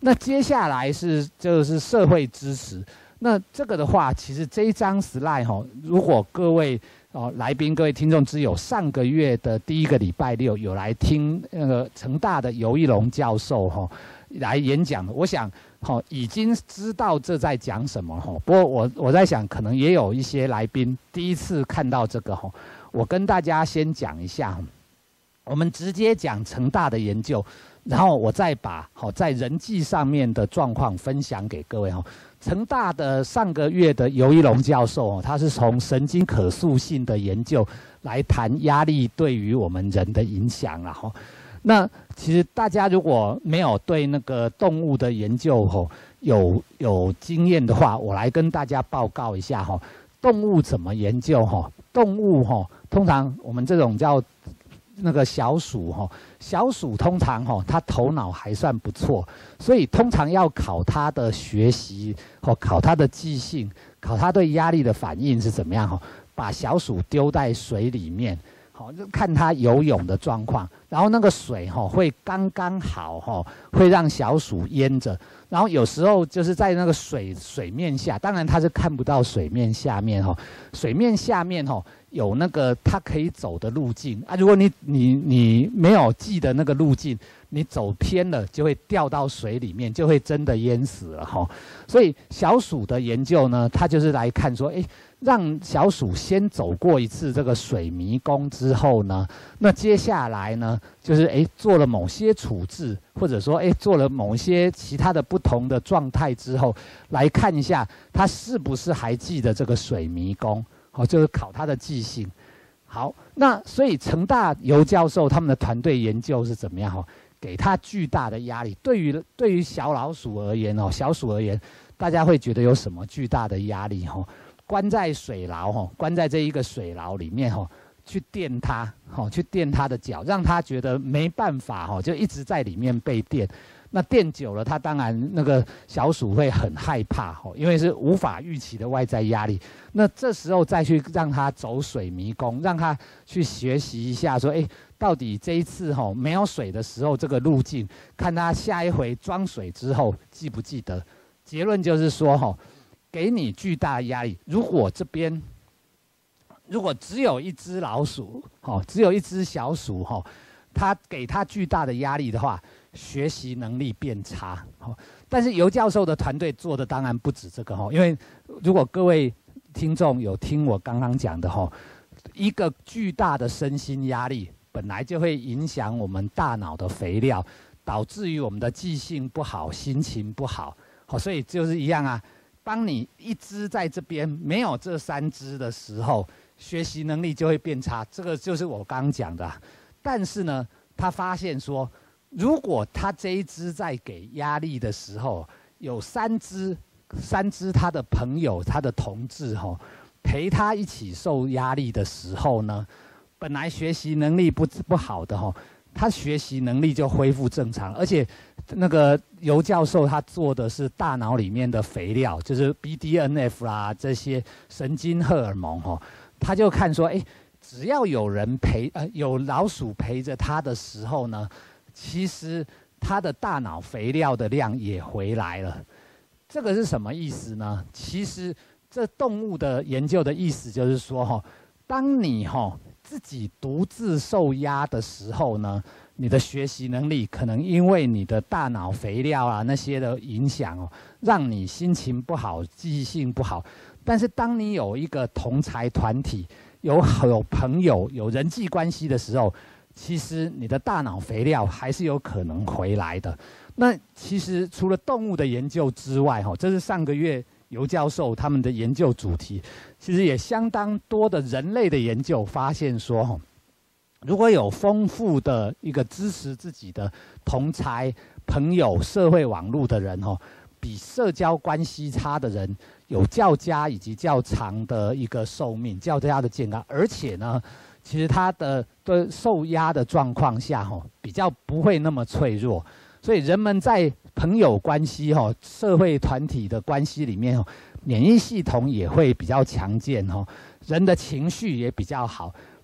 那接下来就是社会支持。那这个的话，其实这一张 slide 哈，如果各位来宾、各位听众知友，上个月的第一个礼拜六有来听那个成大的游一龙教授来演讲的，我想已经知道这在讲什么不过我在想，可能也有一些来宾第一次看到这个我跟大家先讲一下，我们直接讲成大的研究，然后我再把在人际上面的状况分享给各位成大的上个月的游一龙教授他是从神经可塑性的研究来谈压力对于我们人的影响那其实大家如果没有对那个动物的研究有经验的话，我来跟大家报告一下动物怎么研究动物通常我们这种叫那个小鼠小鼠通常它头脑还算不错，所以通常要考它的学习考它的记性，考它对压力的反应是怎么样把小鼠丢在水里面就看它游泳的状况，然后那个水会刚刚好会让小鼠淹着，然后有时候就是在那个水面下，当然它是看不到水面下面水面下面有那个它可以走的路径啊，如果你没有记得那个路径，你走偏了就会掉到水里面，就会真的淹死了所以小鼠的研究呢，它就是来看说，让小鼠先走过一次这个水迷宫之后呢，那接下来呢，就是做了某些处置，或者说做了某些其他的不同的状态之后，来看一下它是不是还记得这个水迷宫。就是考他的记性。好，那所以成大游教授他们的团队研究是怎么样给他巨大的压力。对于小老鼠而言小鼠而言，大家会觉得有什么巨大的压力关在水牢关在这一个水牢里面去电它去电它的脚，让它觉得没办法就一直在里面被电。那电久了，它当然那个小鼠会很害怕因为是无法预期的外在压力。那这时候再去让它走水迷宫，让它去学习一下说，到底这一次没有水的时候这个路径，看它下一回装水之后记不记得。结论就是说给你巨大的压力。如果这边如果只有一只老鼠只有一只小鼠它给它巨大的压力的话，学习能力变差但是游教授的团队做的当然不止这个因为如果各位听众有听我刚刚讲的一个巨大的身心压力本来就会影响我们大脑的肥料，导致于我们的记性不好，心情不好所以就是一样啊，当你一只在这边没有这3只的时候，学习能力就会变差，这个就是我刚刚讲的但是呢，他发现说，如果他这一只在给压力的时候，有3只他的朋友、他的同志陪他一起受压力的时候呢，本来学习能力不好的他学习能力就恢复正常，而且那个游教授他做的是大脑里面的肥料，就是 BDNF 啦这些神经荷尔蒙他就看说，只要有人有老鼠陪着他的时候呢，其实他的大脑肥料的量也回来了。这个是什么意思呢？其实这动物的研究的意思就是说当你自己独自受压的时候呢，你的学习能力可能因为你的大脑肥料啊那些的影响让你心情不好，记性不好。但是当你有一个同侪团体，有朋友，有人际关系的时候，其实你的大脑肥料还是有可能回来的。那其实除了动物的研究之外这是上个月游教授他们的研究主题，其实也相当多的人类的研究发现说如果有丰富的一个支持自己的同侪朋友、社会网络的人比社交关系差的人有较佳以及较长的一个寿命，较佳的健康，而且呢，其实他的受压的状况下比较不会那么脆弱，所以人们在朋友关系社会团体的关系里面免疫系统也会比较强健人的情绪也比较好。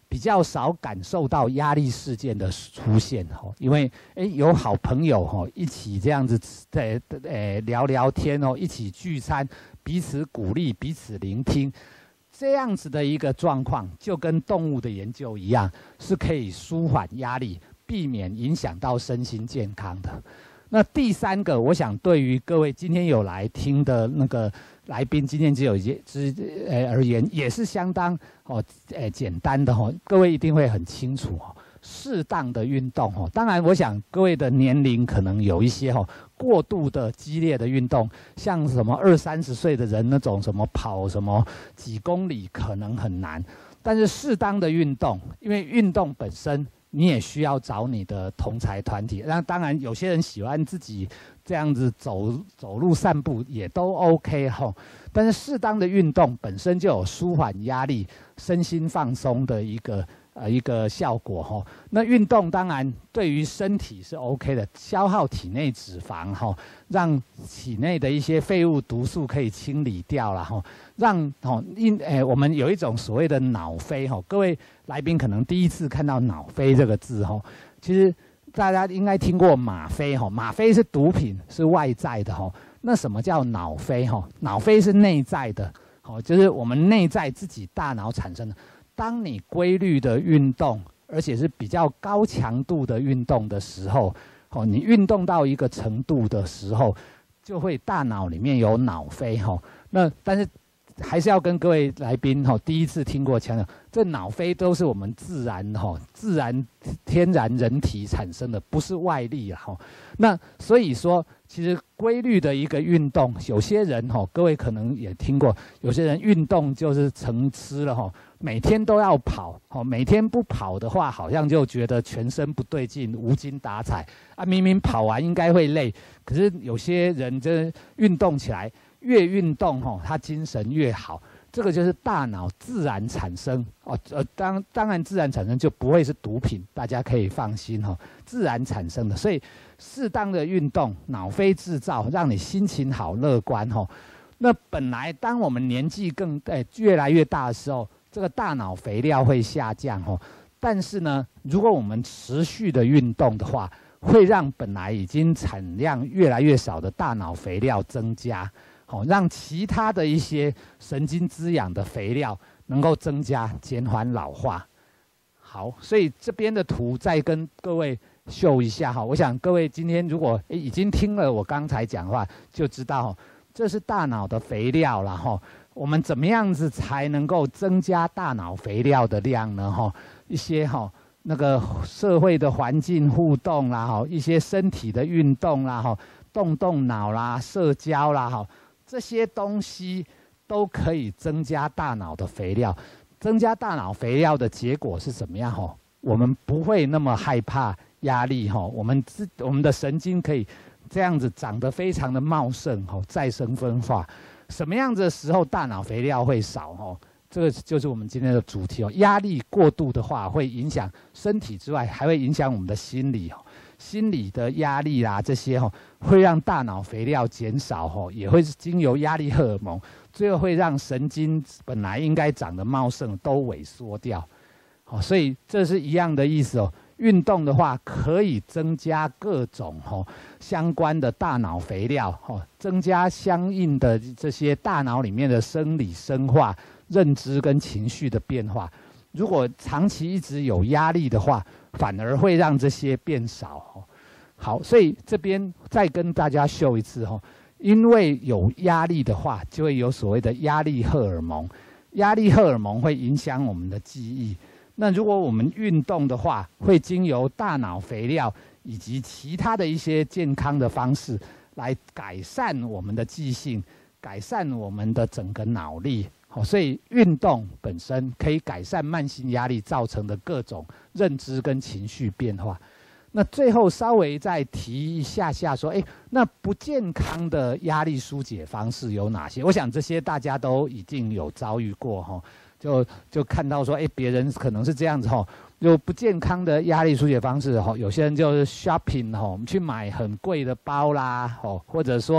比较少感受到压力事件的出现哦，因为有好朋友哦一起这样子聊聊天哦，一起聚餐，彼此鼓励，彼此聆听，这样子的一个状况，就跟动物的研究一样，是可以舒缓压力，避免影响到身心健康的。那第三个，我想对于各位今天有来听的那个来宾，今天只有而言，也是相当简单的各位一定会很清楚适当的运动当然，我想各位的年龄可能有一些过度的激烈的运动，像什么20-30岁的人那种什么跑什么几公里可能很难，但是适当的运动，因为运动本身。你也需要找你的同侪团体，那当然有些人喜欢自己这样子走路散步也都 OK 但是适当的运动本身就有舒缓压力、身心放松的一个效果那运动当然对于身体是 OK 的，消耗体内脂肪让体内的一些废物毒素可以清理掉了让我们有一种所谓的脑飞各位来宾可能第一次看到脑飞这个字其实大家应该听过吗啡吗啡是毒品，是外在的那什么叫脑飞脑飞是内在的就是我们内在自己大脑产生的。当你规律的运动，而且是比较高强度的运动的时候你运动到一个程度的时候，就会大脑里面有脑飞那但是还是要跟各位来宾第一次听过强调，这脑飞都是我们自然天然人体产生的，不是外力那所以说，其实规律的一个运动，有些人各位可能也听过，有些人运动就是成痴了每天都要跑每天不跑的话，好像就觉得全身不对劲，无精打采明明跑完应该会累，可是有些人真运动起来。越运动他精神越好，这个就是大脑自然产生当然自然产生就不会是毒品，大家可以放心自然产生的，所以适当的运动，脑飞制造，让你心情好、乐观那本来当我们年纪越来越大的时候，这个大脑肥料会下降但是呢，如果我们持续的运动的话，会让本来已经产量越来越少的大脑肥料增加。让其他的一些神经滋养的肥料能够增加，减缓老化。好，所以这边的图再跟各位秀一下我想各位今天如果已经听了我刚才讲的话，就知道这是大脑的肥料啦我们怎么样子才能够增加大脑肥料的量呢一些那个社会的环境互动啦一些身体的运动啦动脑啦、社交啦这些东西都可以增加大脑的肥料。增加大脑肥料的结果是怎么样我们不会那么害怕压力我们的神经可以这样子长得非常的茂盛再生分化。什么样子的时候大脑肥料会少这个就是我们今天的主题压力过度的话，会影响身体之外，还会影响我们的心理心理的压力啦，这些会让大脑肥料减少也会经由压力荷尔蒙，最后会让神经本来应该长得茂盛都萎缩掉。所以这是一样的意思运动的话可以增加各种相关的大脑肥料增加相应的这些大脑里面的生理生化、认知跟情绪的变化。如果长期一直有压力的话，反而会让这些变少好，所以这边再跟大家秀一次因为有压力的话，就会有所谓的压力荷尔蒙。压力荷尔蒙会影响我们的记忆。那如果我们运动的话，会经由大脑肥料以及其他的一些健康的方式来改善我们的记性，改善我们的整个脑力。所以运动本身可以改善慢性压力造成的各种认知跟情绪变化。那最后稍微再提一下说，那不健康的压力疏解方式有哪些？我想这些大家都已经有遭遇过就看到说，别人可能是这样子有不健康的压力疏解方式有些人就是 shopping 我们去买很贵的包啦或者说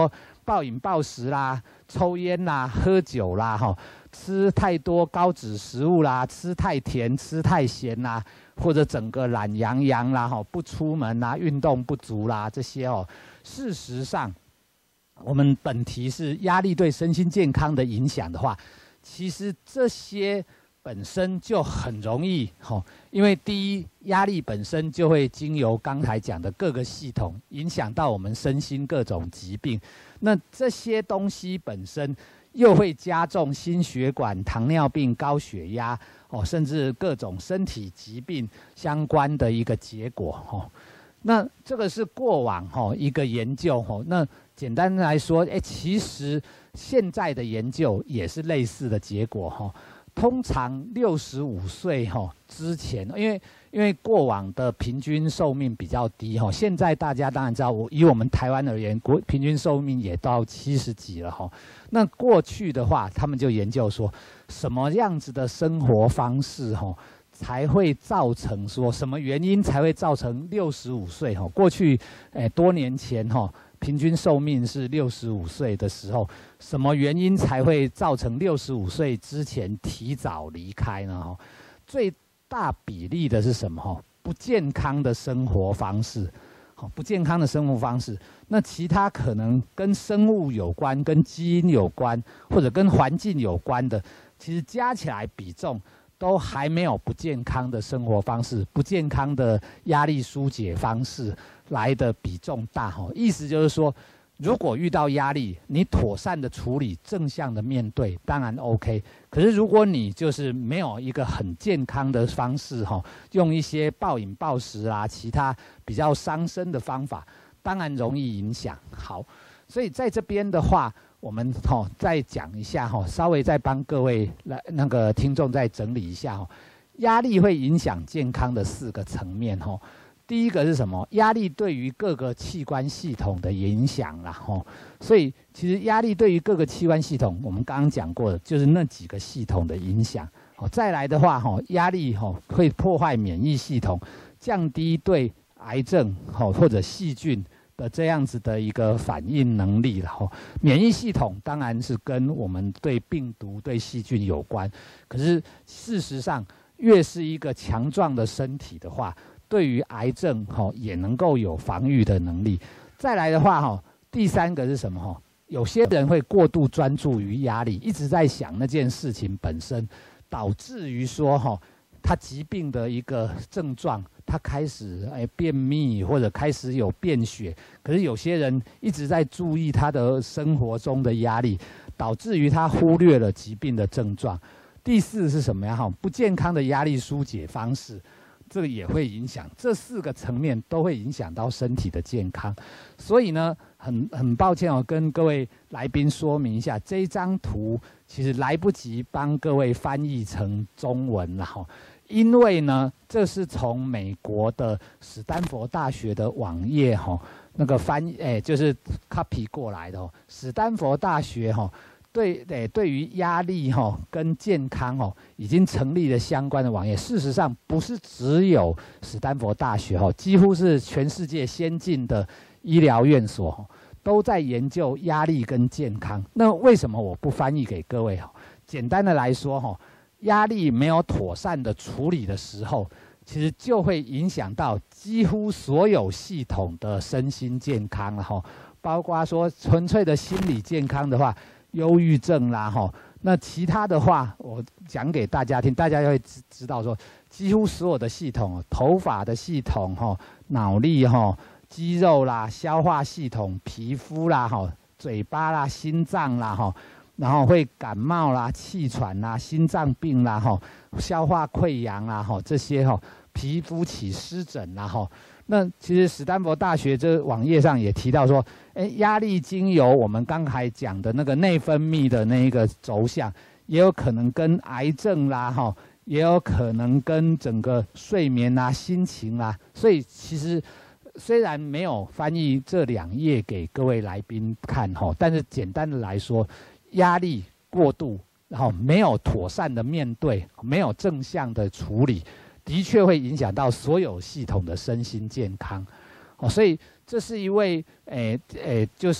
暴饮暴食啦、抽烟啦、喝酒啦、吃太多高脂食物啦、吃太甜、吃太咸啦，或者整个懒洋洋啦、不出门啦、运动不足啦这些事实上，我们本题是压力对身心健康的影响的话，其实这些本身就很容易因为第一，压力本身就会经由刚才讲的各个系统影响到我们身心各种疾病，那这些东西本身又会加重心血管、糖尿病、高血压甚至各种身体疾病相关的一个结果那这个是过往一个研究那简单来说，其实现在的研究也是类似的结果通常65岁之前，因为过往的平均寿命比较低现在大家当然知道，以我们台湾而言，平均寿命也到70几了那过去的话，他们就研究说，什么样子的生活方式才会造成说什么原因才会造成65岁过去多年前平均寿命是65岁的时候，什么原因才会造成65岁之前提早离开呢？最大比例的是什么？不健康的生活方式，不健康的生活方式。那其他可能跟生物有关、跟基因有关，或者跟环境有关的，其实加起来比重都还没有不健康的生活方式、不健康的压力疏解方式来的比重大意思就是说，如果遇到压力，你妥善的处理、正向的面对，当然 OK。可是如果你就是没有一个很健康的方式用一些暴饮暴食啊，其他比较伤身的方法，当然容易影响。好，所以在这边的话，我们再讲一下稍微再帮各位那个听众再整理一下压力会影响健康的4个层面第一个是什么？压力对于各个器官系统的影响啦所以其实压力对于各个器官系统，我们刚刚讲过的，就是那几个系统的影响再来的话压力会破坏免疫系统，降低对癌症或者细菌的这样子的一个反应能力了免疫系统当然是跟我们对病毒、对细菌有关，可是事实上，越是一个强壮的身体的话，对于癌症也能够有防御的能力。再来的话第3个是什么有些人会过度专注于压力，一直在想那件事情本身，导致于说他疾病的一个症状，他开始便秘或者开始有便血，可是有些人一直在注意他的生活中的压力，导致于他忽略了疾病的症状。第4是什么呀？不健康的压力疏解方式，这个也会影响，这4个层面都会影响到身体的健康。所以呢，很抱歉跟各位来宾说明一下，这一张图其实来不及帮各位翻译成中文了因为呢，这是从美国的史丹佛大学的网页那个翻译就是 copy 过来的史丹佛大学对于压力跟健康已经成立了相关的网页。事实上，不是只有史丹佛大学几乎是全世界先进的医疗院所都在研究压力跟健康。那为什么我不翻译给各位简单的来说压力没有妥善的处理的时候，其实就会影响到几乎所有系统的身心健康了包括说纯粹的心理健康的话，忧郁症啦那其他的话我讲给大家听，大家就会知道说，几乎所有的系统，头发的系统脑力肌肉啦、消化系统、皮肤啦嘴巴啦、心脏啦然后会感冒啦、气喘啦、心脏病啦消化溃疡啦这些皮肤起湿疹啦那其实史丹佛大学这网页上也提到说，压力经由我们刚才讲的那个内分泌的那一个轴向，也有可能跟癌症啦也有可能跟整个睡眠啦、心情啦，所以其实虽然没有翻译这2页给各位来宾看但是简单的来说，压力过度，然后没有妥善的面对，没有正向的处理，的确会影响到所有系统的身心健康。所以这是一位就是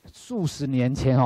数十年前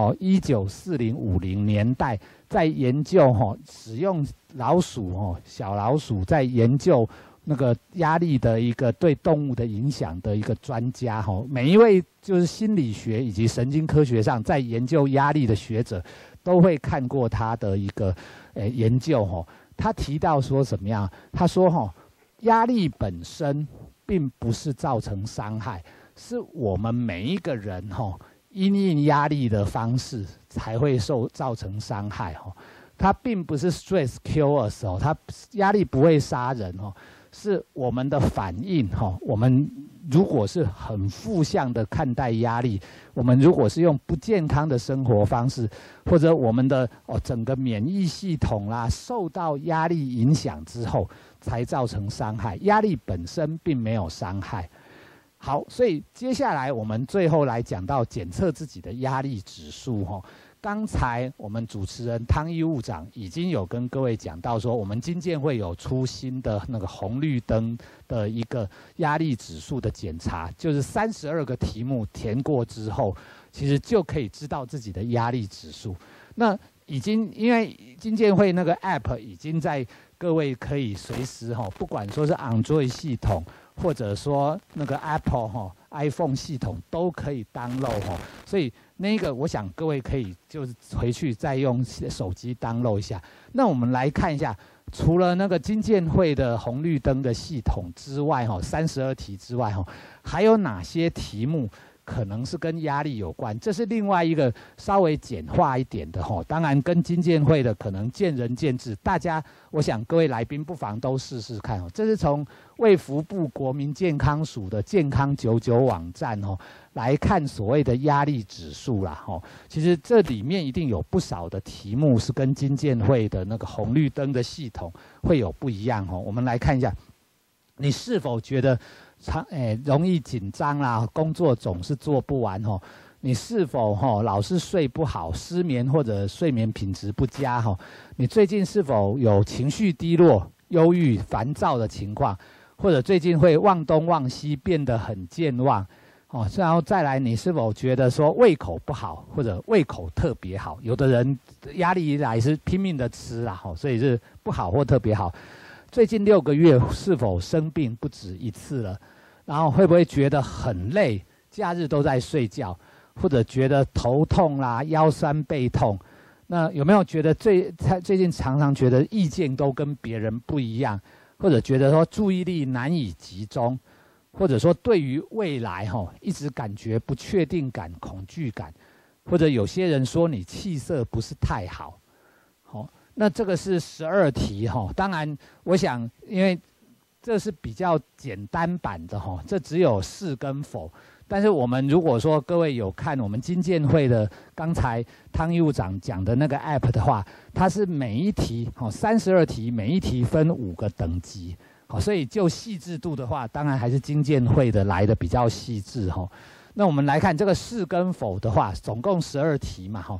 1940、50年代在研究使用老鼠小老鼠在研究那个压力的一个对动物的影响的一个专家每一位就是心理学以及神经科学上在研究压力的学者都会看过他的一个研究他提到说怎么样？他说压力本身并不是造成伤害，是我们每一个人因应压力的方式才会造成伤害它并不是 stress kill us 它压力不会杀人是我们的反应我们如果是很负向的看待压力，我们如果是用不健康的生活方式，或者我们的整个免疫系统啦受到压力影响之后，才造成伤害。压力本身并没有伤害。好，所以接下来我们最后来讲到检测自己的压力指数刚才我们主持人汤义务长已经有跟各位讲到说，我们经健会有出新的那个红绿灯的一个压力指数的检查，就是32个题目填过之后，其实就可以知道自己的压力指数。那已经因为经健会那个 App 已经在各位可以随时不管说是 Android 系统，或者说那个 Apple iPhone 系统都可以 download 所以那个我想各位可以就是回去再用手机 download 一下。那我们来看一下，除了那个经健会的红绿灯的系统之外32题之外还有哪些题目可能是跟压力有关？这是另外一个稍微简化一点的当然跟经健会的可能见仁见智，大家我想各位来宾不妨都试试看这是从卫福部国民健康署的健康99网站来看所谓的压力指数啦其实这里面一定有不少的题目是跟经健会的那个红绿灯的系统会有不一样我们来看一下，你是否觉得容易紧张啦，工作总是做不完你是否老是睡不好，失眠或者睡眠品质不佳你最近是否有情绪低落、忧郁、烦躁的情况，或者最近会忘东忘西，变得很健忘然后再来，你是否觉得说胃口不好，或者胃口特别好？有的人压力一来是拼命的吃啦所以是不好或特别好。最近6个月是否生病不止一次了？然后会不会觉得很累，假日都在睡觉，或者觉得头痛啦、腰酸背痛？那有没有觉得最近常常觉得意见都跟别人不一样，或者觉得说注意力难以集中，或者说对于未来一直感觉不确定感、恐惧感，或者有些人说你气色不是太好那这个是12题当然我想因为这是比较简单版的这只有是跟否。但是我们如果说各位有看我们经健会的刚才汤义务长讲的那个 App 的话，它是每一题32题，每一题分5个等级所以就细致度的话，当然还是经健会的来的比较细致那我们来看这个是跟否的话，总共12题嘛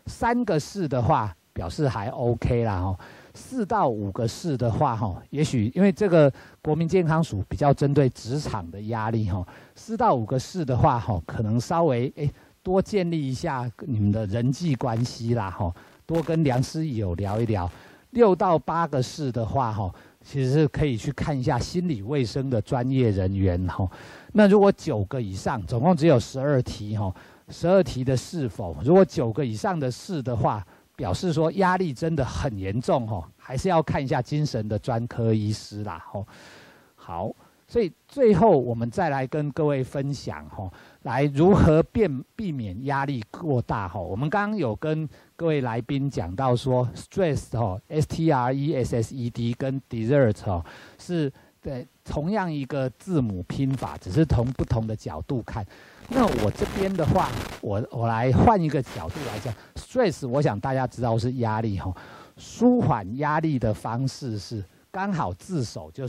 3个是的话表示还 OK 啦4到5个是的话也许因为这个国民健康署比较针对职场的压力4到5个是的话可能稍微多建立一下你们的人际关系啦多跟良师益友聊一聊。6到8个是的话其实是可以去看一下心理卫生的专业人员那如果9个以上，总共只有12题12题的是否，如果9个以上的是的话，表示说压力真的很严重还是要看一下精神的专科医师啦好，所以最后我们再来跟各位分享来如何避免压力过大我们刚刚有跟各位来宾讲到说 stress STRESSED 跟 desert 是对同样一个字母拼法，只是从不同的角度看。那我这边的话，我来换一个角度来讲 ，stress， 我想大家知道是压力舒缓压力的方式是刚好字首就是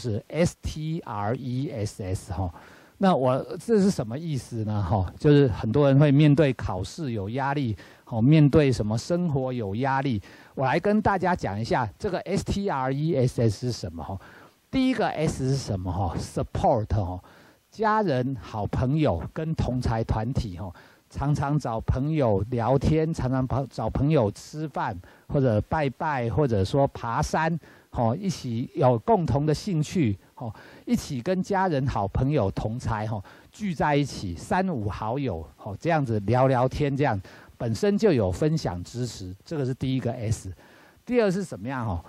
STRESS 那这是什么意思呢？就是很多人会面对考试有压力，面对什么生活有压力。我来跟大家讲一下这个 STRESS 是什么第一个 S 是什么？support 家人、好朋友跟同侪团体常常找朋友聊天，常常找朋友吃饭，或者拜拜，或者说爬山，一起有共同的兴趣，一起跟家人、好朋友、同侪，聚在一起，3、5好友，这样子聊聊天，这样本身就有分享支持，这个是第一个 S。第二是怎么样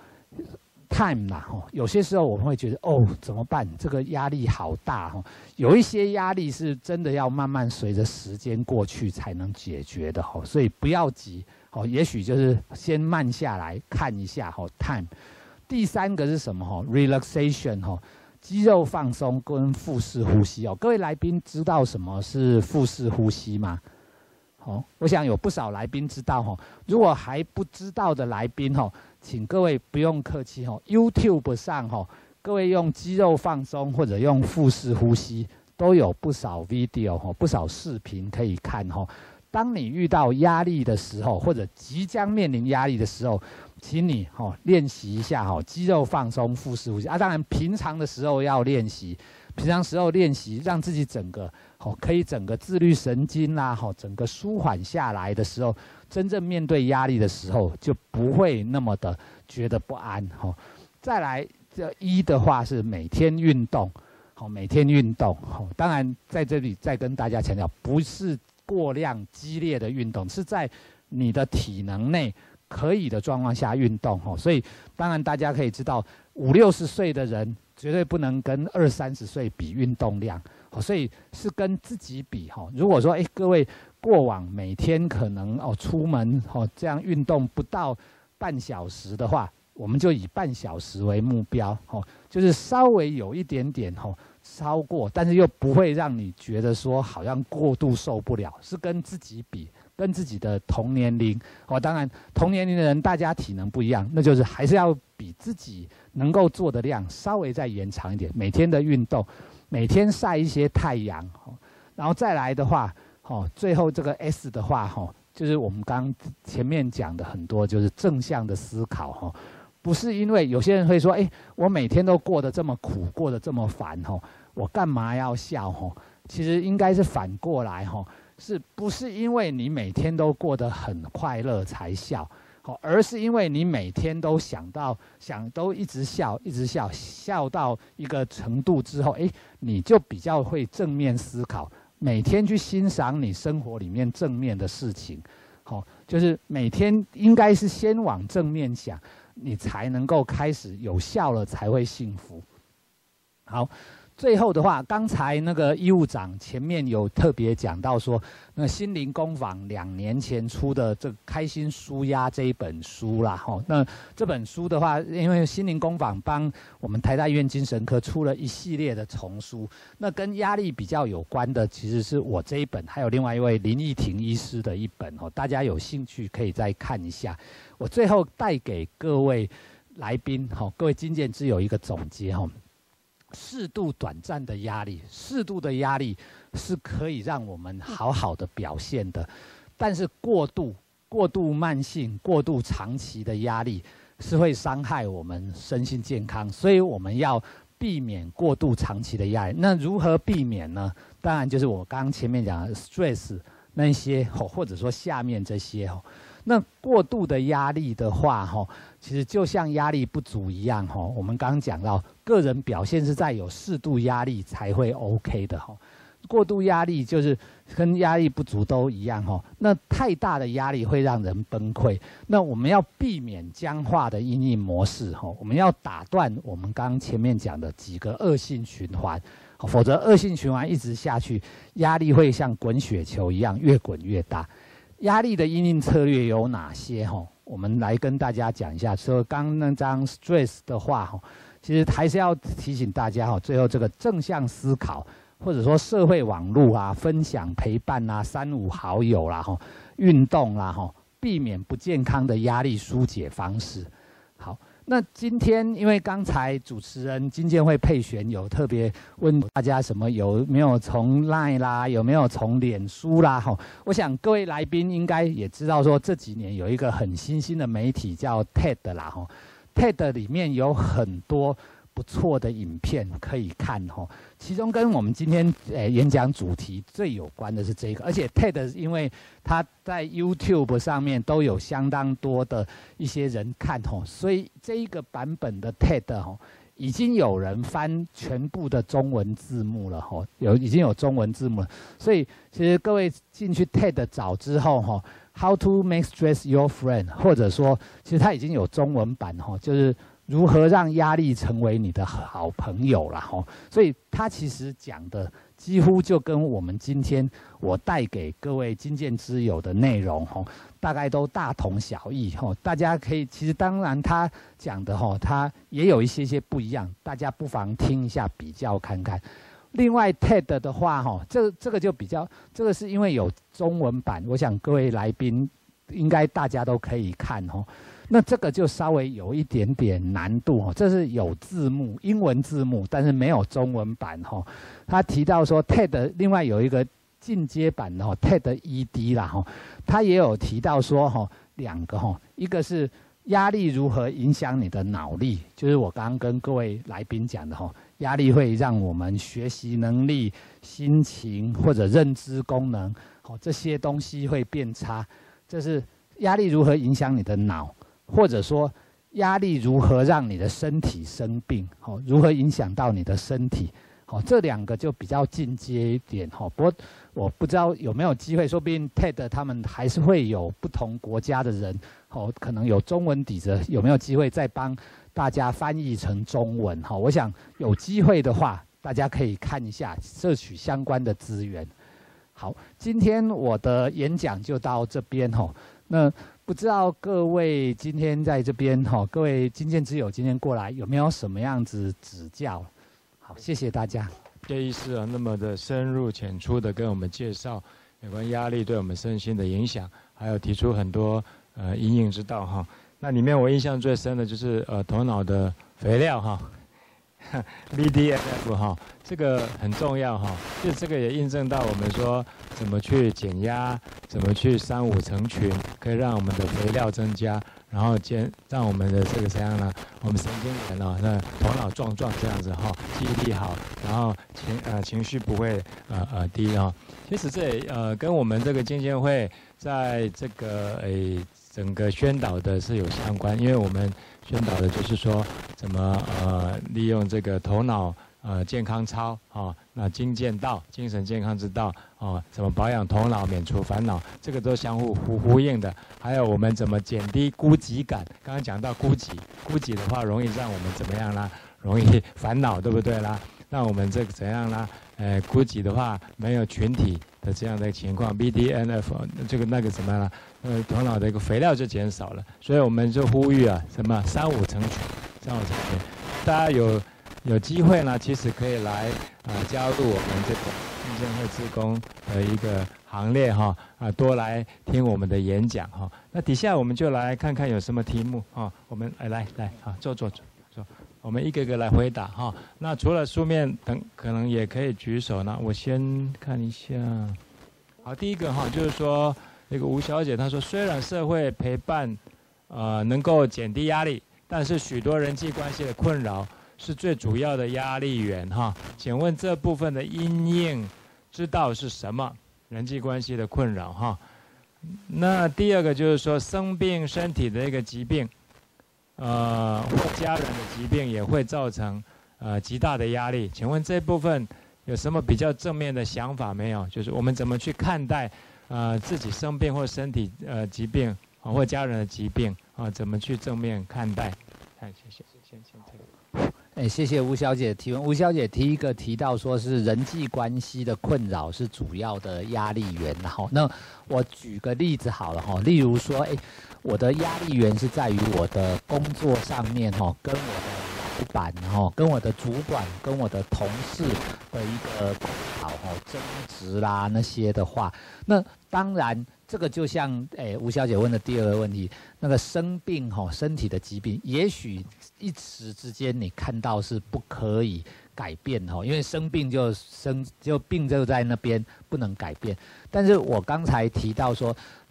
？time 啦，有些时候我们会觉得怎么办？这个压力好大有一些压力是真的要慢慢随着时间过去才能解决的所以不要急也许就是先慢下来看一下time。第3个是什么？relaxation 肌肉放松跟腹式呼吸各位来宾知道什么是腹式呼吸吗？我想有不少来宾知道如果还不知道的来宾请各位不用客气YouTube 上各位用肌肉放松或者用腹式呼吸都有不少 video 不少视频可以看当你遇到压力的时候，或者即将面临压力的时候，请你练习一下肌肉放松、腹式呼吸当然平常的时候要练习。平常时候练习，让自己整个可以整个自律神经啦整个舒缓下来的时候，真正面对压力的时候就不会那么的觉得不安再来这1的话是每天运动每天运动当然在这里再跟大家强调，不是过量激烈的运动，是在你的体能内可以的状况下运动所以当然大家可以知道，50、60岁的人绝对不能跟20、30岁比运动量所以是跟自己比如果说各位过往每天可能出门这样运动不到半小时的话，我们就以半小时为目标就是稍微有一点点超过，但是又不会让你觉得说好像过度受不了，是跟自己比，跟自己的同年龄当然同年龄的人大家体能不一样，那就是还是要比自己能够做的量稍微再延长一点，每天的运动，每天晒一些太阳然后再来的话最后这个 S 的话就是我们刚前面讲的很多就是正向的思考不是因为有些人会说我每天都过得这么苦，过得这么烦我干嘛要笑其实应该是反过来是不是因为你每天都过得很快乐才笑而是因为你每天都都一直笑，一直笑，笑到一个程度之后你就比较会正面思考，每天去欣赏你生活里面正面的事情就是每天应该是先往正面想，你才能够开始有效了，才会幸福。好，最后的话，刚才那个医务长前面有特别讲到说，那心灵工坊2年前出的这个《开心舒压》这一本书啦，那这本书的话，因为心灵工坊帮我们台大医院精神科出了一系列的丛书，那跟压力比较有关的，其实是我这一本，还有另外一位林义婷医师的一本大家有兴趣可以再看一下。我最后带给各位来宾各位精健之友一个总结适度短暂的压力，适度的压力是可以让我们好好的表现的，但是过度慢性、过度长期的压力是会伤害我们身心健康，所以我们要避免过度长期的压力。那如何避免呢？当然就是我刚刚前面讲的 stress 那些或者说下面这些那过度的压力的话其实就像压力不足一样我们刚刚讲到个人表现是在有适度压力才会 OK 的过度压力就是跟压力不足都一样那太大的压力会让人崩溃，那我们要避免僵化的因应模式我们要打断我们刚刚前面讲的几个恶性循环否则恶性循环一直下去，压力会像滚雪球一样越滚越大。压力的因应策略有哪些我们来跟大家讲一下。所以刚刚那张 stress 的话其实还是要提醒大家最后这个正向思考，或者说社会网络啊、分享陪伴啊、3、5好友啦运动啦避免不健康的压力疏解方式。好，那今天因为刚才主持人经健会佩璇有特别问大家什么有没有从 LINE 啦，有没有从脸书啦我想各位来宾应该也知道说这几年有一个很新兴的媒体叫 TED 啦TED 里面有很多不错的影片可以看哈。其中跟我们今天演讲主题最有关的是这个，而且 TED 因为它在 YouTube 上面都有相当多的一些人看哈，所以这一个版本的 TED 哈。已经有人翻全部的中文字幕了哈，已经有中文字幕了，所以其实各位进去 TED 找之后哈 ，How to make stress your friend， 或者说其实它已经有中文版哈，就是如何让压力成为你的好朋友啦哈，所以它其实讲的几乎就跟我们今天我带给各位金剑之友的内容哈。大概都大同小异哈，大家可以其实当然他讲的哈，他也有一些不一样，大家不妨听一下比较看看。另外 TED 的话哈，这个就比较，这个是因为有中文版，我想各位来宾应该大家都可以看哈。那这个就稍微有一点点难度哈，这是有字幕，英文字幕，但是没有中文版哈。他提到说 TED 另外有一个进阶版的TED ED 啦哈，他也有提到说哈两个哈，一个是压力如何影响你的脑力，就是我刚刚跟各位来宾讲的哈，压力会让我们学习能力、心情或者认知功能好这些东西会变差，这是压力如何影响你的脑，或者说压力如何让你的身体生病，好如何影响到你的身体。好，这两个就比较进阶一点哈。不过我不知道有没有机会，说不定 TED 他们还是会有不同国家的人，哦，可能有中文底子，有没有机会再帮大家翻译成中文？哈，我想有机会的话，大家可以看一下，摄取相关的资源。好，今天我的演讲就到这边哈。那不知道各位今天在这边哈，各位金剑之友今天过来有没有什么样子指教？好，谢谢大家。 谢医师啊，那么的深入浅出的跟我们介绍有关压力对我们身心的影响，还有提出很多因应之道哈。那里面我印象最深的就是头脑的肥料哈，BDNF 哈，这个很重要哈。就这个也印证到我们说怎么去减压，怎么去3-5成群，可以让我们的肥料增加。然后让我们的这个怎样呢？我们神经元哦，那头脑壮这样子哈，记忆力好，然后情绪不会低哈。其实这也跟我们这个金监会在这个整个宣导的是有相关，因为我们宣导的就是说怎么利用这个头脑健康操啊，那精健道精神健康之道啊，怎么保养头脑免除烦恼，这个都相互呼应的。还有我们怎么减低孤寂感，刚刚讲到孤寂的话容易让我们怎么样啦？容易烦恼，对不对啦？那我们这个怎样啦？孤寂的话没有群体的这样的情况 ，BDNF 这个那个什么啦？头脑的一个肥料就减少了，所以我们就呼吁啊，什么3-5成群，大家有机会呢，其实可以来加入我们这个金监会志工的一个行列哈多来听我们的演讲哈。那底下我们就来看看有什么题目哈，我们来坐，我们一个个来回答哈。那除了书面等，可能也可以举手呢。我先看一下。好，第一个哈，就是说那个吴小姐她说，虽然社会陪伴能够减低压力，但是许多人际关系的困扰是最主要的压力源哈。请问这部分的因应之道是什么？人际关系的困扰哈。那第二个就是说，生病身体的一个疾病，或家人的疾病也会造成极大的压力。请问这部分有什么比较正面的想法没有？就是我们怎么去看待自己生病或身体疾病或家人的疾病怎么去正面看待？谢谢，先这个。 谢谢吴小姐的提问。吴小姐提到说是人际关系的困扰是主要的压力源，好，那我举个例子好了哈，例如说，我的压力源是在于我的工作上面哈，跟我的老板哈，跟我的主管，跟我的同事的一个争吵争执啦那些的话，那当然。这个就像吴小姐问的第二个问题，那个生病身体的疾病，也许一时之间你看到是不可以改变因为生病就病就在那边不能改变。但是我刚才提到说，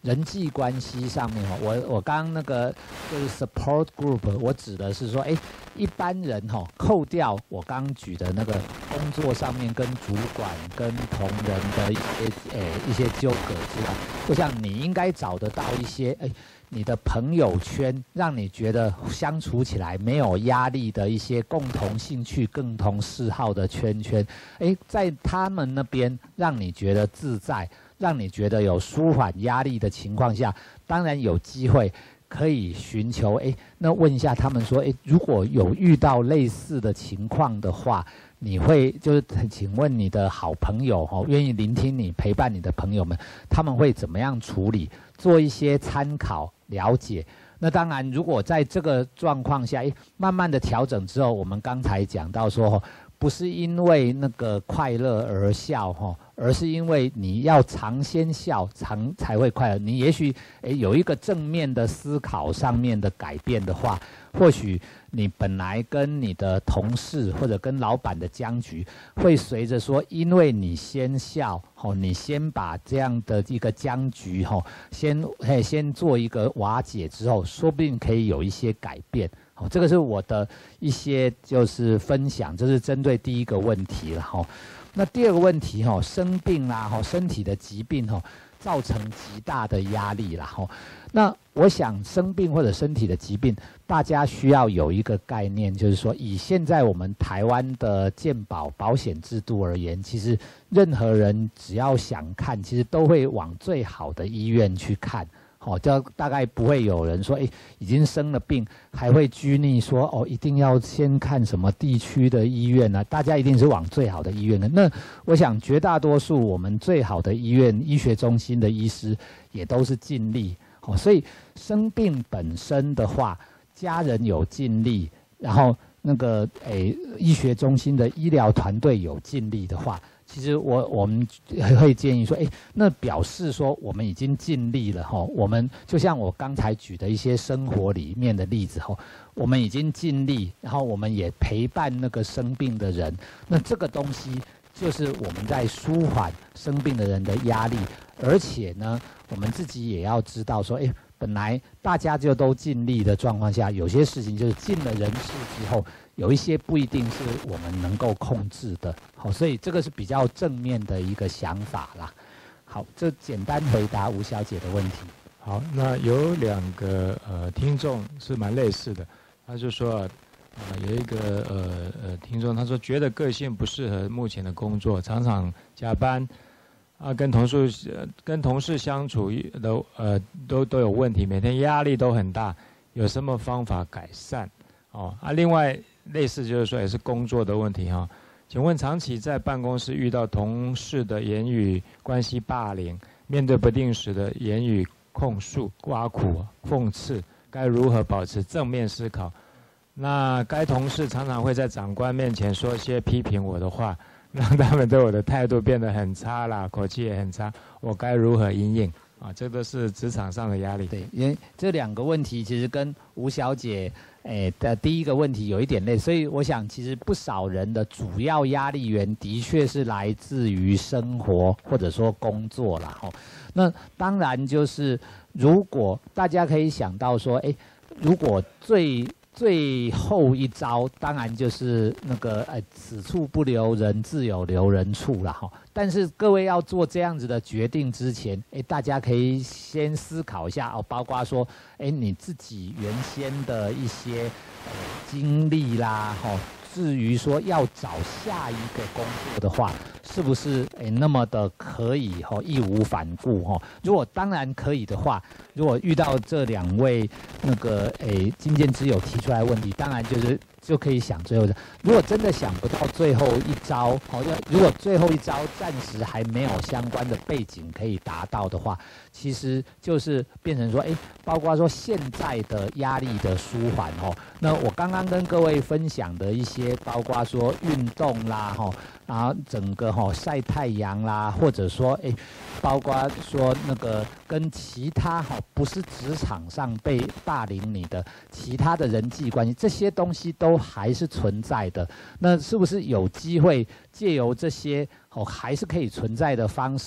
人际关系上面我刚刚那个就是 support group， 我指的是说，一般人扣掉我刚举的那个工作上面跟主管跟同仁的一些纠葛之外，我想你应该找得到一些你的朋友圈，让你觉得相处起来没有压力的一些共同兴趣、共同嗜好的圈，在他们那边让你觉得自在，让你觉得有舒缓压力的情况下，当然有机会可以寻求那问一下他们说，如果有遇到类似的情况的话，你会就是请问你的好朋友愿意聆听你、陪伴你的朋友们，他们会怎么样处理？做一些参考了解。那当然，如果在这个状况下，慢慢的调整之后，我们刚才讲到说，不是因为那个快乐而笑而是因为你要常先笑，才会快乐。你也许有一个正面的思考上面的改变的话，或许你本来跟你的同事或者跟老板的僵局，会随着说，因为你先笑你先把这样的一个僵局先做一个瓦解之后，说不定可以有一些改变。这个是我的一些就是分享，这是针对第一个问题了那第二个问题生病啦身体的疾病造成极大的压力啦那我想生病或者身体的疾病，大家需要有一个概念，就是说以现在我们台湾的健保保险制度而言，其实任何人只要想看，其实都会往最好的医院去看。就大概不会有人说，已经生了病，还会拘泥说，一定要先看什么地区的医院呢？大家一定是往最好的医院的。那我想绝大多数我们最好的医院、医学中心的医师也都是尽力。所以生病本身的话，家人有尽力，然后那个医学中心的医疗团队有尽力的话，其实我们会建议说，那表示说我们已经尽力了我们就像我刚才举的一些生活里面的例子我们已经尽力，然后我们也陪伴那个生病的人，那这个东西就是我们在舒缓生病的人的压力，而且呢，我们自己也要知道说，本来大家就都尽力的状况下，有些事情就是尽了人事之后，有一些不一定是我们能够控制的，所以这个是比较正面的一个想法啦。好，这简单回答吴小姐的问题。 好，那有两个听众是蛮类似的，他就说有一个听众，他说觉得个性不适合目前的工作，常常加班跟同事相处都有问题，每天压力都很大，有什么方法改善？另外类似就是说也是工作的问题请问长期在办公室遇到同事的言语关系霸凌，面对不定时的言语控诉、挖苦、讽刺，该如何保持正面思考？那该同事常常会在长官面前说一些批评我的话，让他们对我的态度变得很差啦，口气也很差，我该如何因应？这都是职场上的压力。 对，因为这两个问题其实跟吴小姐的第一个问题有一点类似，所以我想其实不少人的主要压力源的确是来自于生活或者说工作啦那当然就是如果大家可以想到说，如果最后一招当然就是那个此处不留人，自有留人处啦但是各位要做这样子的决定之前，大家可以先思考一下包括说你自己原先的一些经历啦至于说要找下一个工作的话，是不是那么的可以义无反顾如果当然可以的话，如果遇到这两位那个金剑之友提出来的问题，当然就可以想最后的。如果真的想不到最后一招如果最后一招暂时还没有相关的背景可以达到的话，其实就是变成说包括说现在的压力的舒缓那我刚刚跟各位分享的一些包括说运动啦然后整个晒太阳啦，或者说包括说那个跟其他不是职场上被霸凌你的其他的人际关系，这些东西都还是存在的。那是不是有机会借由这些还是可以存在的方式，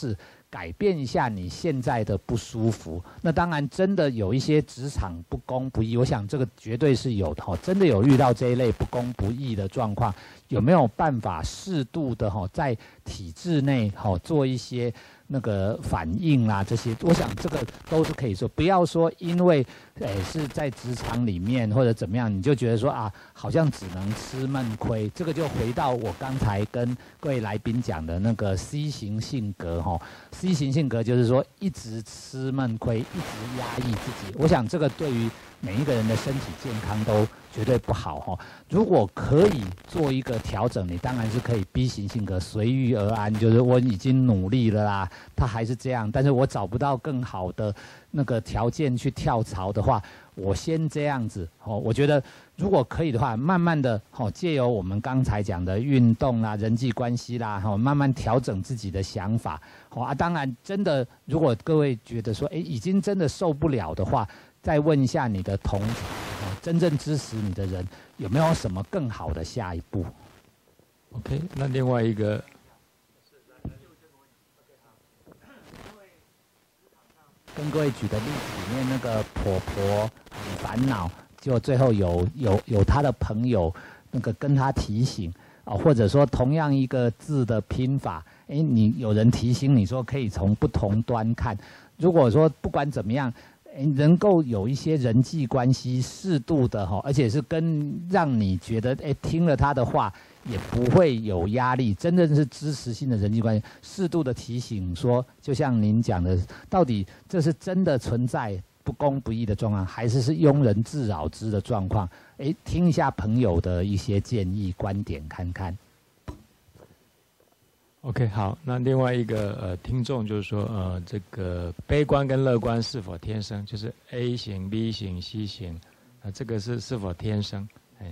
改变一下你现在的不舒服。那当然，真的有一些职场不公不义，我想这个绝对是有的哈。真的有遇到这一类不公不义的状况，有没有办法适度的哈，在体制内哈做一些那个反应啦，这些，我想这个都是可以说，不要说因为是在职场里面或者怎么样，你就觉得说啊，好像只能吃闷亏。这个就回到我刚才跟各位来宾讲的那个 C 型性格哈。C 型性格就是说一直吃闷亏，一直压抑自己。我想这个对于每一个人的身体健康都绝对不好哈。如果可以做一个调整，你当然是可以 B 型性格随遇而安，就是我已经努力了啦，他还是这样，但是我找不到更好的那个条件去跳槽的话，我先这样子哦。我觉得如果可以的话，慢慢的借由我们刚才讲的运动啦、人际关系啦，慢慢调整自己的想法当然，真的如果各位觉得说，已经真的受不了的话，再问一下你的同才真正支持你的人，有没有什么更好的下一步 ？OK， 那另外一个。 跟各位举的例子里面，那个婆婆很烦恼，就最后有她的朋友那个跟她提醒或者说同样一个字的拼法，你有人提醒你说可以从不同端看。如果说不管怎么样，能够有一些人际关系适度的而且是让你觉得听了他的话也不会有压力，真正是支持性的人际关系，适度的提醒说，就像您讲的，到底这是真的存在不公不义的状况，还是庸人自扰之的状况？听一下朋友的一些建议观点看看。 OK， 好，那另外一个听众就是说这个悲观跟乐观是否天生？就是 A 型、B 型、C 型，这个是否天生？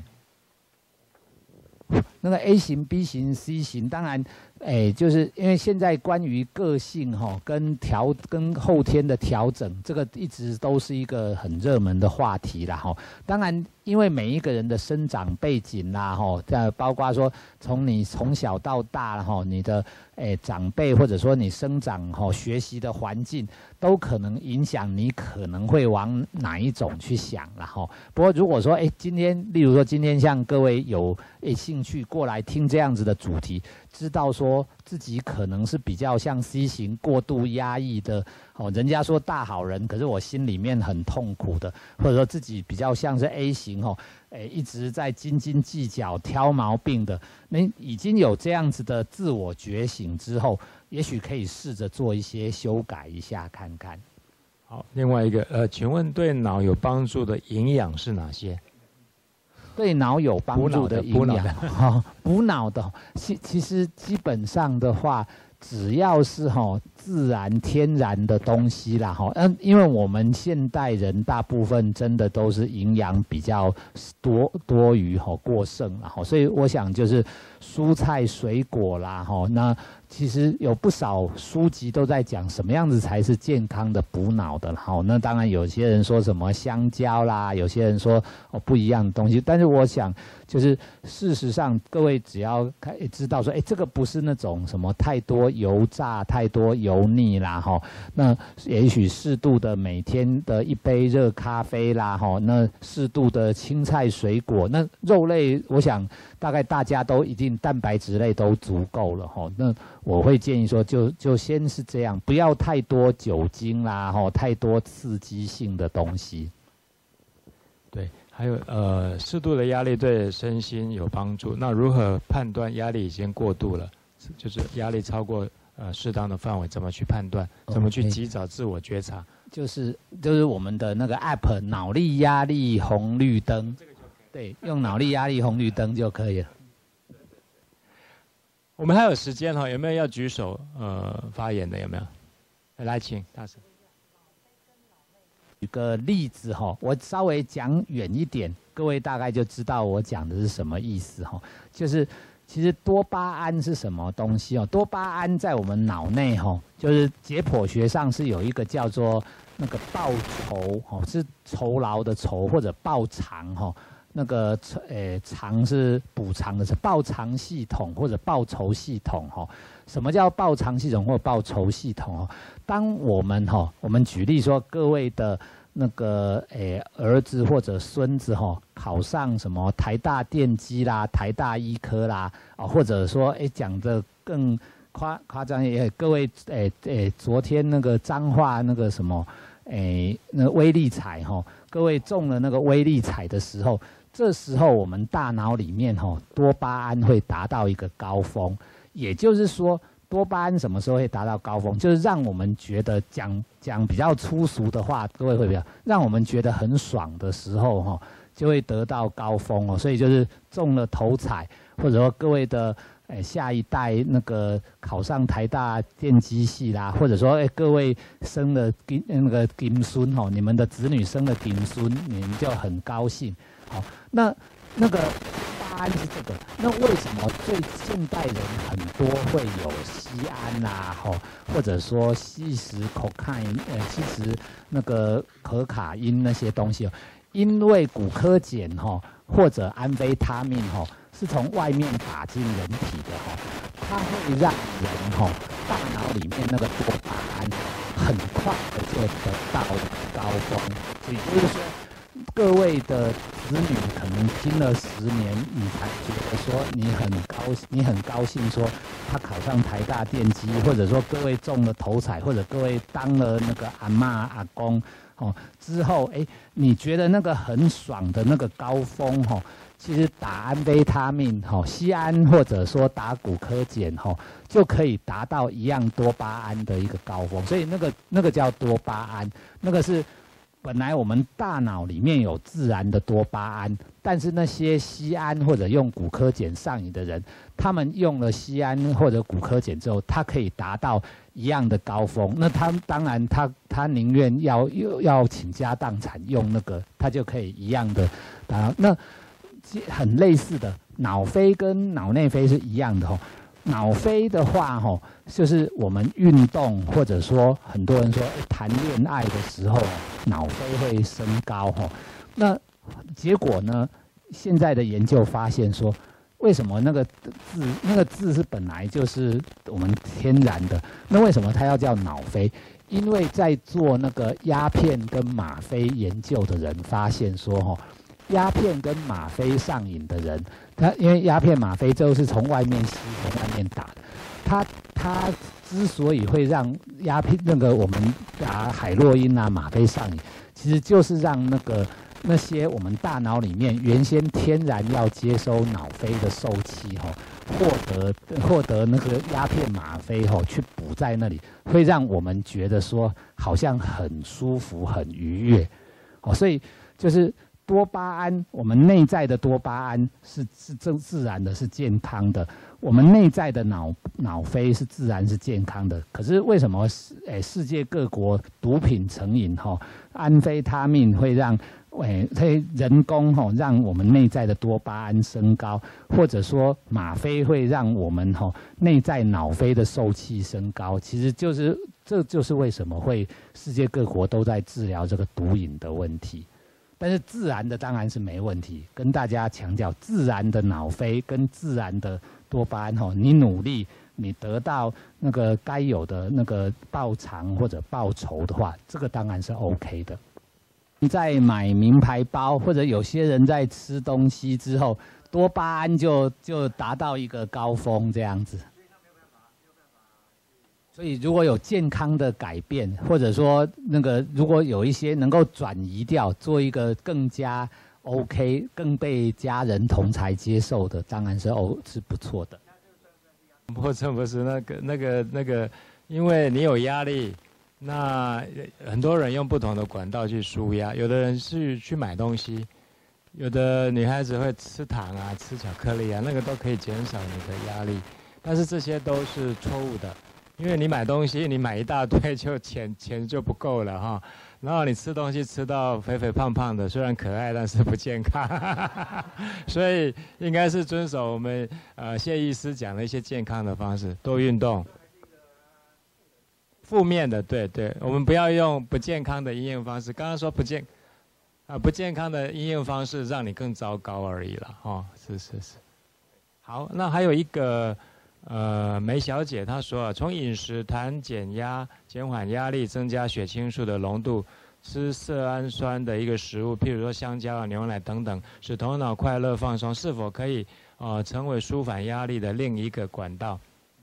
那个 A 型、B 型、C 型，当然，就是因为现在关于个性跟后天的调整，这个一直都是一个很热门的话题啦当然，因为每一个人的生长背景啦包括说你从小到大你的长辈或者说你生长学习的环境，都可能影响你可能会往哪一种去想啦不过如果说今天，例如说今天像各位有兴趣过来听这样子的主题，知道说自己可能是比较像 C 型过度压抑的人家说大好人，可是我心里面很痛苦的，或者说自己比较像是 A 型一直在斤斤计较挑毛病的，你已经有这样子的自我觉醒之后，也许可以试着做一些修改一下看看。 好，另外一个请问对脑有帮助的营养是哪些？ 对脑有帮助的营养，补脑的，其实基本上的话，只要是自然天然的东西啦因为我们现代人大部分真的都是营养比较多余过剩啦所以我想就是蔬菜水果啦那其实有不少书籍都在讲什么样子才是健康的补脑的那当然有些人说什么香蕉啦，有些人说不一样的东西，但是我想就是事实上各位只要知道说这个不是那种什么太多油炸太多油腻啦那也许适度的每天的一杯热咖啡啦那适度的青菜水果，那肉类我想大概大家都一定蛋白质类都足够了那我会建议说就先是这样，不要太多酒精啦太多刺激性的东西。 对，还有适度的压力对身心有帮助。那如何判断压力已经过度了？就是压力超过适当的范围，怎么去判断？怎么去及早自我觉察？就是我们的那个 app 脑力压力红绿灯，对，用脑力压力红绿灯就可以了。 我们还有时间有没有要举手发言的？有没有？来，请大声。 举个例子我稍微讲远一点，各位大概就知道我讲的是什么意思就是其实多巴胺是什么东西多巴胺在我们脑内就是解剖学上是有一个叫做那个报酬是酬劳的酬或者报偿那个偿是补偿的是报偿系统或者报酬系统哈。什么叫报偿系统或报酬系统哦？当我们我们举例说各位的那个儿子或者孙子考上什么台大电机啦、台大医科啦或者说讲的更夸张也各位昨天那个彰化那个什么那个威力彩各位中了那个威力彩的时候，这时候我们大脑里面多巴胺会达到一个高峰。也就是说，多巴胺什么时候会达到高峰？就是让我们觉得讲比较粗俗的话，各位会比较让我们觉得很爽的时候，就会得到高峰哦。所以就是中了头彩，或者说各位的下一代那个考上台大电机系啦，或者说各位生了那个金孙你们的子女生了金孙，你们就很高兴。好，那个。多巴胺是这个，那为什么现代人很多会有吸胺啦，或者说吸食吸食那个可卡因那些东西因为古柯碱或者安非他命是从外面打进人体的它会让人大脑里面那个多巴胺很快的就得到高峰，所以就是说。各位的子女可能听了10年，你才觉得说你很高兴说他考上台大电机，或者说各位中了头彩，或者各位当了那个阿嬷阿公之后，你觉得那个很爽的那个高峰其实打安非他命吸胺或者说打古柯碱就可以达到一样多巴胺的一个高峰，所以那个叫多巴胺，那个是。本来我们大脑里面有自然的多巴胺，但是那些吸胺或者用古柯碱上瘾的人，他们用了吸胺或者古柯碱之后，他可以达到一样的高峰。那他当然他宁愿要倾家荡产用那个，他就可以一样的达到。那很类似的，脑啡跟脑内啡是一样的脑啡的话就是我们运动或者说很多人说谈恋爱的时候脑啡会升高那结果呢？现在的研究发现说，为什么那个字是本来就是我们天然的？那为什么它要叫脑啡？因为在做那个鸦片跟吗啡研究的人发现说鸦片跟吗啡上瘾的人，因为鸦片吗啡都是从外面吸从外面打的，它之所以会让鸦片那个我们打海洛因啊吗啡上瘾，其实就是让那些我们大脑里面原先天然要接收脑啡的受器获得那个鸦片吗啡去补在那里，会让我们觉得说好像很舒服很愉悦所以就是多巴胺，我们内在的多巴胺是自然的，是健康的。我们内在的脑啡是自然是健康的。可是为什么世界各国毒品成瘾安非他命会让人工让我们内在的多巴胺升高，或者说吗啡会让我们内在脑啡的受器升高？其实这就是为什么会世界各国都在治疗这个毒瘾的问题。但是自然的当然是没问题，跟大家强调，自然的脑啡跟自然的多巴胺你努力，你得到那个该有的那个报偿或者报酬的话，这个当然是 OK 的。在买名牌包，或者有些人在吃东西之后，多巴胺就达到一个高峰这样子。所以如果有健康的改变，或者说如果有一些能够转移掉，做一个更加 OK、更被家人同侪接受的，当然是不错的。 不是那个，因为你有压力，那很多人用不同的管道去抒压，有的人是去买东西，有的女孩子会吃糖啊、吃巧克力啊，那个都可以减少你的压力，但是这些都是错误的。因为你买东西，你买一大堆就钱就不够了然后你吃东西吃到肥肥胖胖的，虽然可爱，但是不健康。所以应该是遵守我们谢医师讲的一些健康的方式，多运动。负面的，对，我们不要用不健康的营养方式。刚刚说不健， 不健康的应用方式让你更糟糕而已啦，是。好，那还有一个梅小姐她说从饮食谈减压、减缓压力、增加血清素的浓度，吃色氨酸的一个食物，譬如说香蕉啊、牛奶等等，使头脑快乐放松，是否可以成为舒缓压力的另一个管道？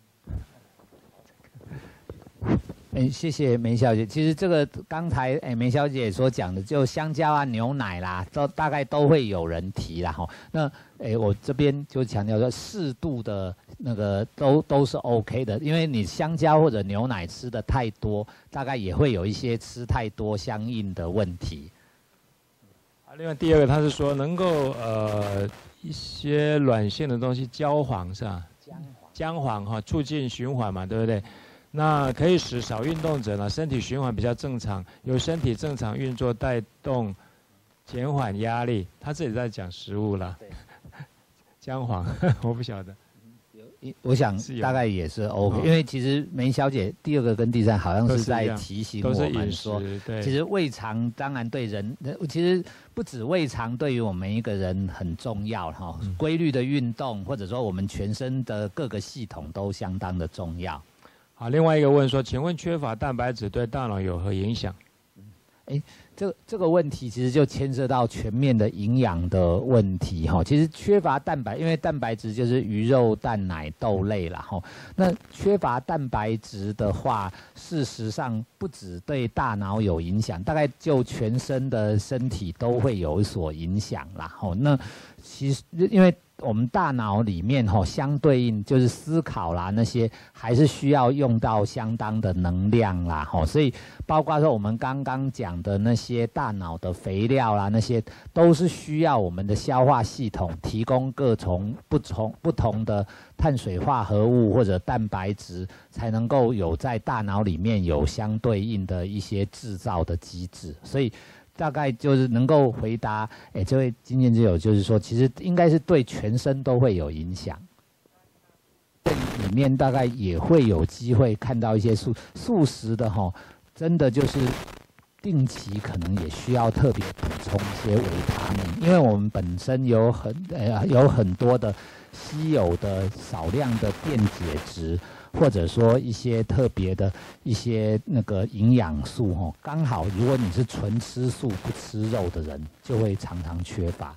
谢谢梅小姐。其实这个刚才梅小姐所讲的，就香蕉啊、牛奶啦，大概都会有人提啦哈。那我这边就强调说，适度的那个都是 OK 的，因为你香蕉或者牛奶吃的太多，大概也会有一些吃太多相应的问题。 另外第二个，他是说能够一些软性的东西焦黄是吧？姜黄促进循环嘛，对不对？那可以使少运动者呢身体循环比较正常，由身体正常运作带动减缓压力。他这里在讲食物啦，姜黄我不晓得， 我想大概也是 OK，因为其实梅小姐第二个跟第三好像是在提醒我们说，其实胃肠当然对人，其实不止胃肠对于我们一个人很重要哈，规律的运动或者说我们全身的各个系统都相当的重要。 好，另外一个问说，请问缺乏蛋白质对大脑有何影响？ 这个问题其实就牵涉到全面的营养的问题哈。其实缺乏蛋白，因为蛋白质就是鱼肉、蛋奶、豆类啦哈。那缺乏蛋白质的话，事实上不只对大脑有影响，大概就全身的身体都会有所影响啦哈。那其实因为我们大脑里面相对应就是思考啦，那些还是需要用到相当的能量啦，所以包括说我们刚刚讲的那些大脑的肥料啦，那些都是需要我们的消化系统提供各种不同的碳水化合物或者蛋白质，才能够有在大脑里面有相对应的一些制造的机制，所以大概就是能够回答，这位经验之友就是说，其实应该是对全身都会有影响。里面大概也会有机会看到一些素食的真的就是定期可能也需要特别补充一些维他命，因为我们本身有很多的稀有的少量的电解质。或者说一些特别的一些那个营养素刚好如果你是纯吃素不吃肉的人，就会常常缺乏。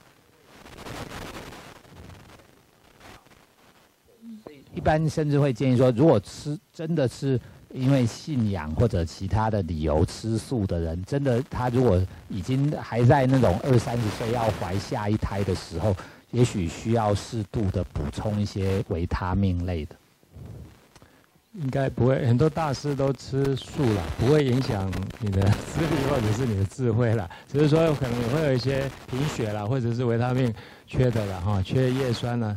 一般甚至会建议说，如果真的是因为信仰或者其他的理由吃素的人，真的他如果已经还在那种20-30岁要怀下一胎的时候，也许需要适度的补充一些维他命类的。 应该不会，很多大师都吃素了，不会影响你的智力或者是你的智慧啦。只是说可能也会有一些贫血啦，或者是维他命缺的啦，缺叶酸啦。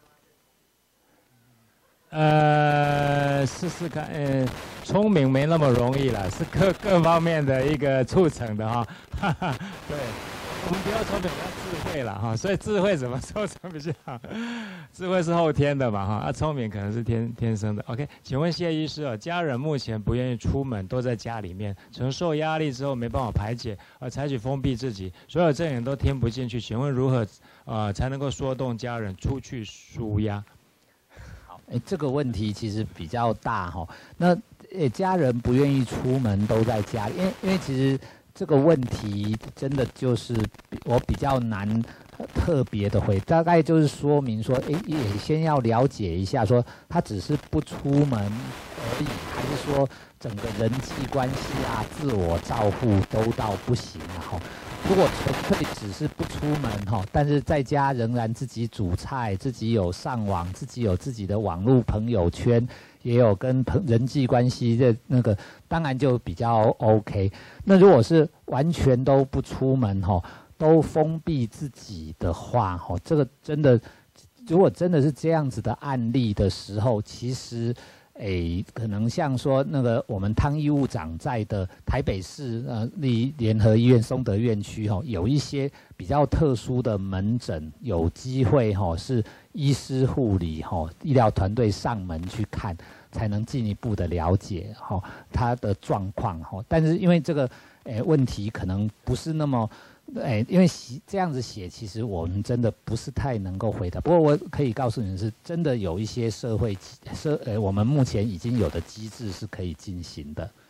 试试看，聪明没那么容易啦，是各方面的一个促成的哈。对。我们不要聪明，要智慧了哈，所以智慧怎么凑成比较好？智慧是后天的嘛哈，聪明可能是天生的。OK， 请问谢医师家人目前不愿意出门，都在家里面，承受压力之后没办法排解，采取封闭自己，所有证人都听不进去，请问如何才能够说动家人出去抒压？ 好，这个问题其实比较大哈。那家人不愿意出门，都在家里，因为其实。这个问题真的就是我比较难特别的回，大概就是说明说，也先要了解一下，说他只是不出门而已，还是说整个人际关系啊、自我照护都到不行了如果纯粹只是不出门但是在家仍然自己煮菜，自己有上网，自己有自己的网络朋友圈。也有跟人际关系的那个，当然就比较 OK。那如果是完全都不出门都封闭自己的话这个真的，如果真的是这样子的案例的时候，其实可能像说那个我们汤医务长在的台北市联合医院松德院区有一些比较特殊的门诊，有机会是医师护理医疗团队上门去看，才能进一步的了解他的状况但是因为这个问题可能不是那么因为这样子写，其实我们真的不是太能够回答。不过我可以告诉你的是，真的有一些我们目前已经有的机制是可以进行的。